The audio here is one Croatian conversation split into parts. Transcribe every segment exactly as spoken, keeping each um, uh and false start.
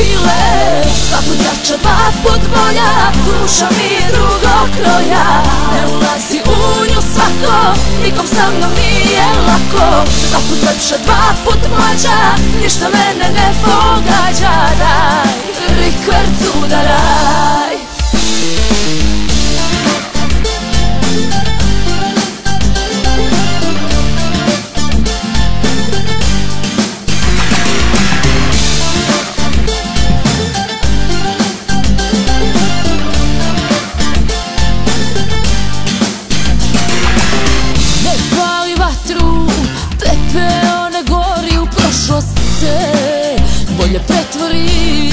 skopile, dva put jača, dva put bolja, duša mi drugog kroja. Ne ulazi u nju svako, nikom sa mnom nije lako. Dva put lepša, dva put mlađa, ništa mene ne pogađa. Daj, rikverc udaraj. Bolje pretvori,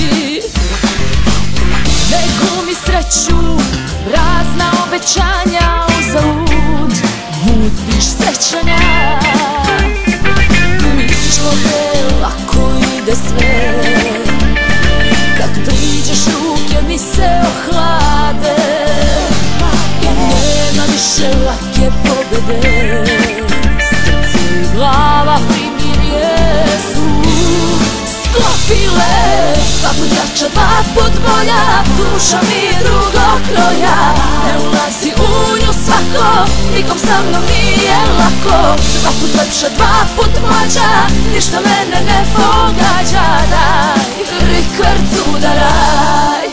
ne glumi sreću, prazna obećanja uzalud, gubiš sećanja. Misliš ovdje lako ide sve, kad priđeš ruke mi se ohlade i nema više lake pobede. Srce i glava primirje su skopile, dva put jača, dva put bolja, duša mi drugog kroja. Ne ulazi u nju svako, nikom sa mnom nije lako. Dva put lepša, dva put mlađa, ništa mene ne pogađa. Daj, rikverc udaraj.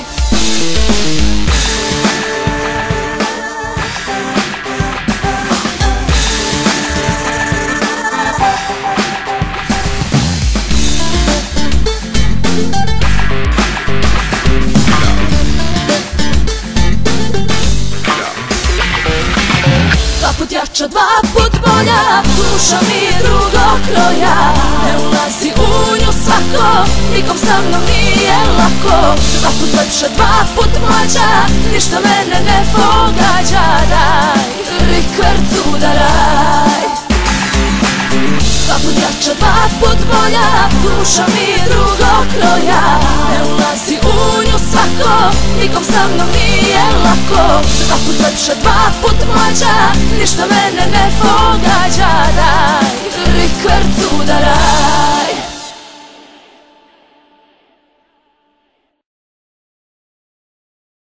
Dva put jača, dva put bolja, duša mi drugog kroja. Ne ulazi u nju svako, nikom sa mnom nije lako. Dva put lepša, dva put mlađa, ništa mene ne pogađa. Daj, rikverc udaraj. Dva put jača, dva put bolja, duša mi drugog kroja. Ne ulazi u nju svako, nikom sa mnom nije lako. Dva put lepša, dva put mlađa, ništa mene ne pogađa.